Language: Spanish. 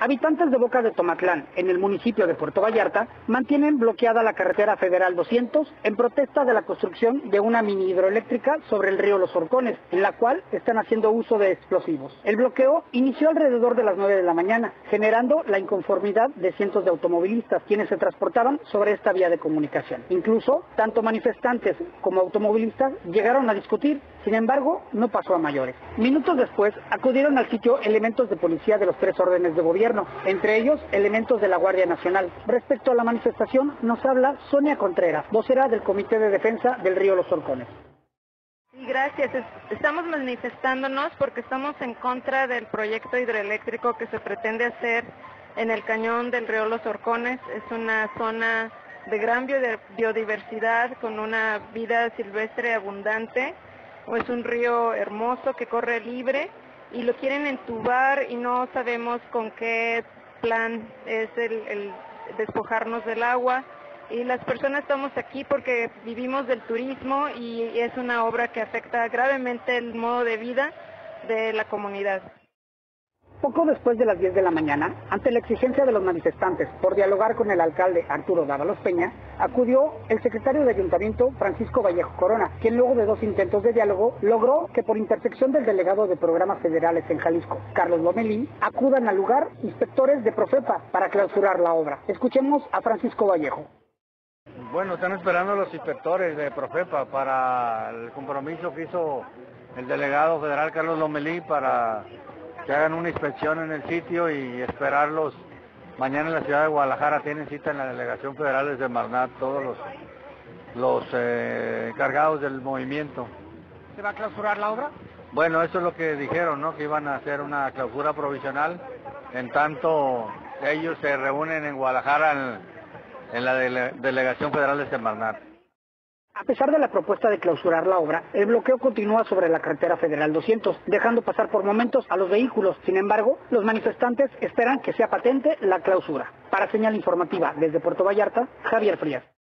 Habitantes de Boca de Tomatlán, en el municipio de Puerto Vallarta, mantienen bloqueada la carretera federal 200 en protesta de la construcción de una mini hidroeléctrica sobre el río Los Horcones, en la cual están haciendo uso de explosivos. El bloqueo inició alrededor de las 9 de la mañana, generando la inconformidad de cientos de automovilistas, quienes se transportaban sobre esta vía de comunicación. Incluso, tanto manifestantes como automovilistas llegaron a discutir, sin embargo, no pasó a mayores. Minutos después, acudieron al sitio elementos de policía de los 3 órdenes de gobierno, entre ellos elementos de la Guardia Nacional. Respecto a la manifestación, nos habla Sonia Contreras, vocera del Comité de Defensa del Río Los Horcones. Sí, gracias. Estamos manifestándonos porque estamos en contra del proyecto hidroeléctrico que se pretende hacer en el cañón del río Los Horcones. Es una zona de gran biodiversidad con una vida silvestre abundante. Es un río hermoso que corre libre y lo quieren entubar y no sabemos con qué plan es el despojarnos del agua. Y las personas estamos aquí porque vivimos del turismo y es una obra que afecta gravemente el modo de vida de la comunidad. Poco después de las 10 de la mañana, ante la exigencia de los manifestantes por dialogar con el alcalde Arturo Dávalos Peña, acudió el secretario de Ayuntamiento Francisco Vallejo Corona, quien luego de 2 intentos de diálogo logró que por intersección del delegado de programas federales en Jalisco, Carlos Lomelí, acudan al lugar inspectores de Profepa para clausurar la obra. Escuchemos a Francisco Vallejo. Bueno, están esperando los inspectores de Profepa para el compromiso que hizo el delegado federal Carlos Lomelí para que hagan una inspección en el sitio y esperarlos. Mañana en la ciudad de Guadalajara tienen cita en la delegación federal de Semarnat todos los encargados del movimiento. ¿Se va a clausurar la obra? Bueno, eso es lo que dijeron, ¿no? Que iban a hacer una clausura provisional en tanto ellos se reúnen en Guadalajara en la delegación federal de Semarnat. A pesar de la propuesta de clausurar la obra, el bloqueo continúa sobre la carretera federal 200, dejando pasar por momentos a los vehículos. Sin embargo, los manifestantes esperan que sea patente la clausura. Para Señal Informativa desde Puerto Vallarta, Javier Frías.